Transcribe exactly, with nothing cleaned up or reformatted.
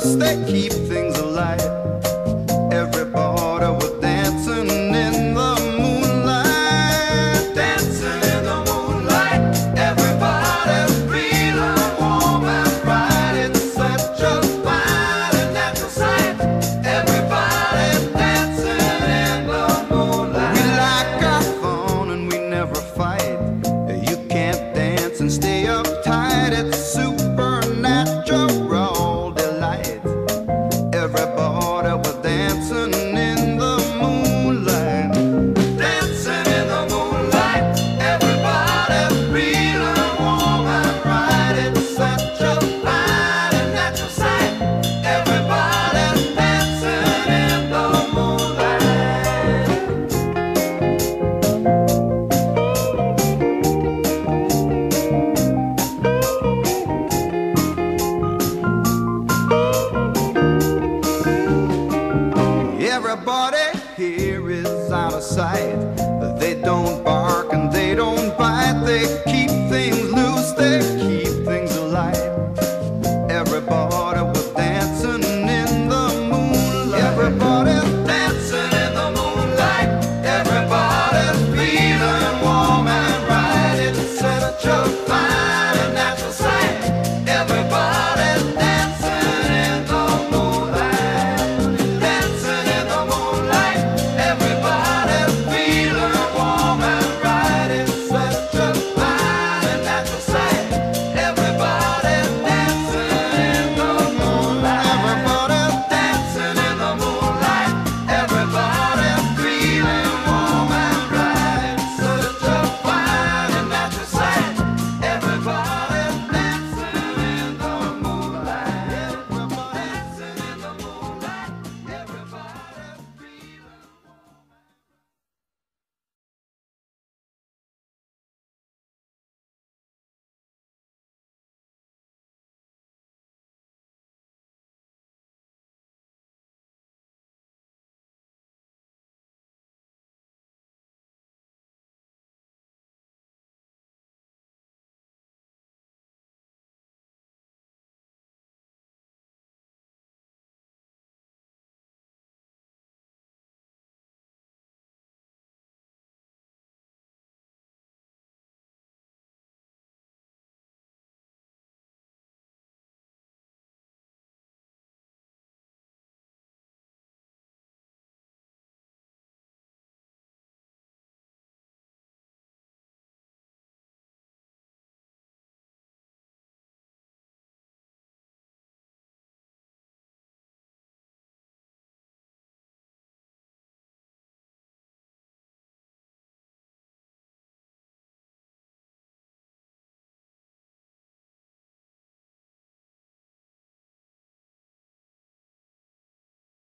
Christmas, they keep things alive. Everybody was dancing in the moonlight, dancing in the moonlight. Everybody's feeling warm and bright. It's such a fine and natural sight. Everybody's dancing in the moonlight. We like our fun and we never fight. You can't dance and stay uptight. It's supernatural delight. Everybody was dancing in the moonlight, dancing in the moonlight. Everybody's feeling warm and bright. It's such a fine and natural sight. Everybody's dancing in the moonlight. Everybody here is out of sight. They don't bark and they don't bite. They keep